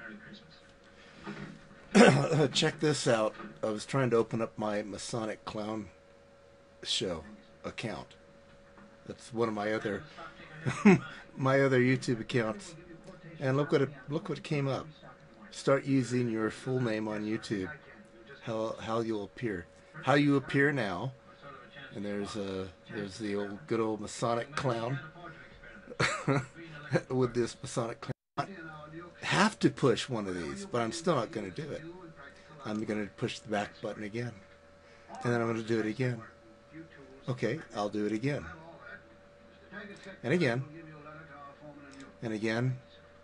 Check this out. I was trying to open up my Masonic Clown show account. That's one of my other my other YouTube accounts. And look what came up. Start using your full name on YouTube. How you'll appear. How you appear now. And there's the good old Masonic Clown with this Masonic Clown. I have to push one of these, but I'm still not going to do it. I'm going to push the back button again. And then I'm going to do it again. Okay, I'll do it again. And again. And again.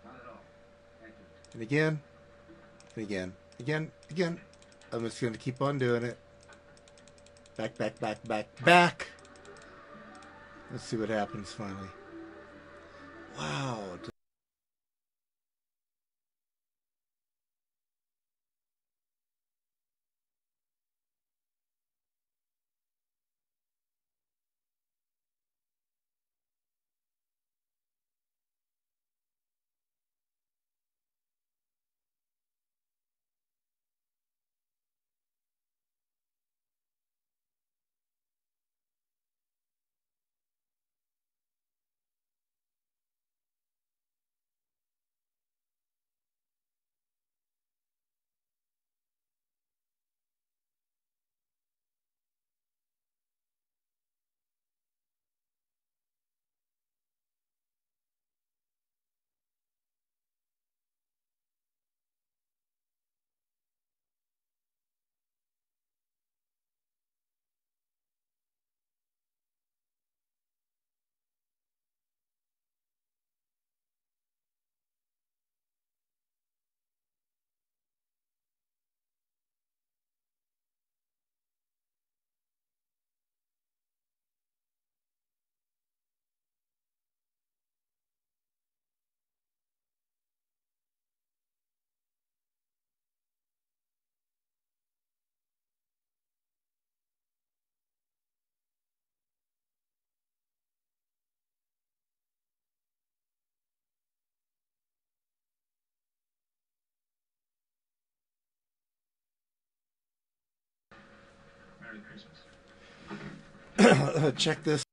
And again. And again. Again. I'm just going to keep on doing it. Back. Let's see what happens finally. Wow. Check this